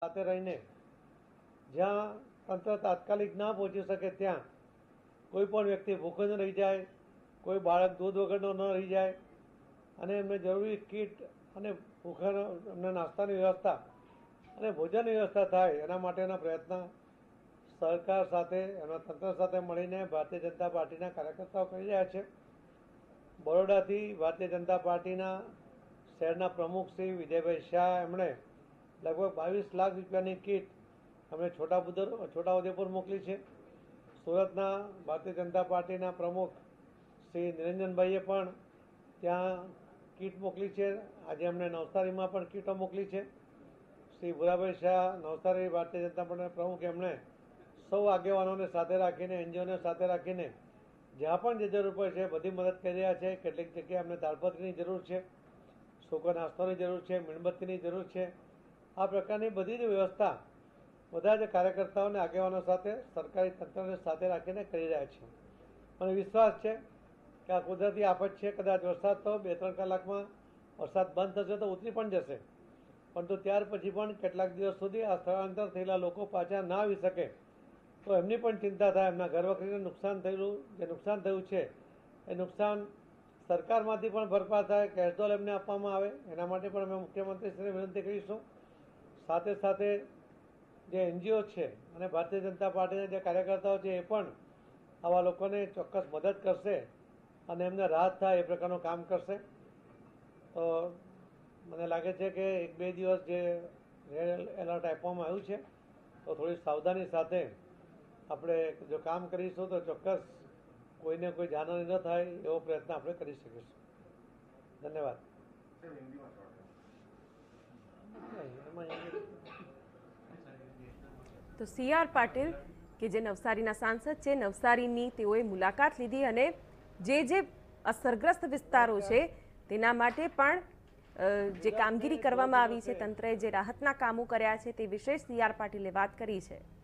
સાથે રહીને જ્યાં તંત્ર તાત્કાલિક ના પહોંચી શકે ત્યાં કોઈ પણ વ્યક્તિ ભૂખો ન રહી જાય, કોઈ બાળક દૂધ વગરનો ન રહી જાય અને એમને જરૂરી કીટ અને ભૂખા એમને નાસ્તાની વ્યવસ્થા અને ભોજનની વ્યવસ્થા થાય એના માટેના પ્રયત્ન સરકાર સાથે એના તંત્ર સાથે મળીને ભારતીય જનતા પાર્ટીના કાર્યકર્તાઓ કરી રહ્યા છે. બરોડાથી ભારતીય જનતા પાર્ટીના શહેરના પ્રમુખ શ્રી વિજયભાઈ શાહ એમણે લગભગ 22 લાખ રૂપિયાની કીટ એમણે છોટાઉદેપુર મોકલી છે. સુરતના ભારતીય જનતા પાર્ટીના પ્રમુખ શ્રી નિરંજનભાઈએ પણ ત્યાં કીટ મોકલી છે. આજે એમણે નવસારીમાં પણ કીટો મોકલી છે. શ્રી ભુરાભાઈ શાહ નવસારી ભારતીય જનતા પાર્ટીના પ્રમુખ એમણે સૌ આગેવાનોને સાથે રાખીને, એનજીઓને સાથે રાખીને જ્યાં પણ જે જરૂર પડે છે બધી મદદ કરી રહ્યા છે. કેટલીક જગ્યાએ અમને તાલપત્રીની જરૂર છે, સૂકો નાસ્તાની જરૂર છે, મીણબત્તીની જરૂર છે. આ પ્રકારની બધી જ વ્યવસ્થા બધા જ કાર્યકર્તાઓને આગેવાનો સાથે સરકારી તંત્રને સાથે રાખીને કરી રહ્યા છે. મને વિશ્વાસ છે કે આ કુદરતી આફત છે, કદાચ વરસાદ તો 2-3 કલાકમાં વરસાદ બંધ થશે તો ઉતરી પણ જશે, પરંતુ ત્યાર પછી પણ કેટલાક દિવસ સુધી આ સ્થળાંતર થયેલા લોકો પાછા ના આવી શકે તો એમની પણ ચિંતા થાય. એમના ઘર વખરીને નુકસાન થયું છે એ નુકસાન સરકારમાંથી પણ ભરપાઈ થાય, કેશડોલ એમને આપવામાં આવે એના માટે પણ અમે મુખ્યમંત્રીશ્રીને વિનંતી કરીશું. સાથે સાથે જે એનજીઓ છે અને ભારતીય જનતા પાર્ટીના જે કાર્યકર્તાઓ છે એ પણ આવા લોકોને ચોક્કસ મદદ કરશે અને એમને રાહત થાય એ પ્રકારનું કામ કરશે. તો મને લાગે છે કે 1-2 દિવસ જે રેડ એલર્ટ આપવામાં આવ્યું છે તો થોડી સાવધાની સાથે આપણે જો કામ કરીશું તો ચોક્કસ કોઈને કોઈ જાનહાનિ ન થાય એવો પ્રયત્ન આપણે કરી શકીશું. ધન્યવાદ. તો સી.આર. પાટીલ કે જે નવસારીના સાંસદ છે, નવસારીની તેઓએ મુલાકાત લીધી અને જે અસરગ્રસ્ત વિસ્તારો છે તેના માટે પણ જે કામગીરી કરવામાં આવી છે, તંત્રએ જે રાહતના કામો કર્યા છે તે વિશે સી.આર. પાટીલે વાત કરી છે.